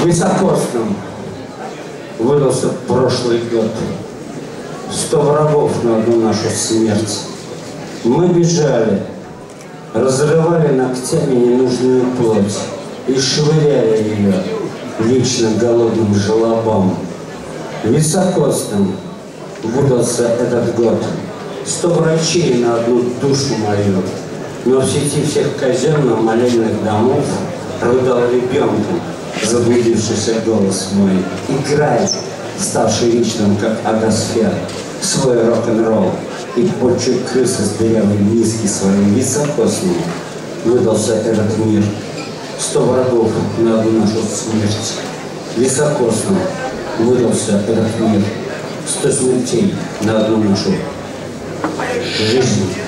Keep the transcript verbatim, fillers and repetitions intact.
Високосным выдался прошлый год. Сто врагов на одну нашу смерть. Мы бежали, разрывали ногтями ненужную плоть и швыряли ее вечно голодным желобам. Високосным выдался этот год. Сто врачей на одну душу мою, но в сети всех казенно-молельных домов рыдал ребенком заблудившийся голос мой. Играй, ставший вечным, как агосфер, свой рок-н-ролл, и почуй крысы с дырявой миски своим високосным выдался этот мир. Сто врагов на одну нашу смерть. Високосным выдался этот мир. Сто смертей на одну нашу жизнь.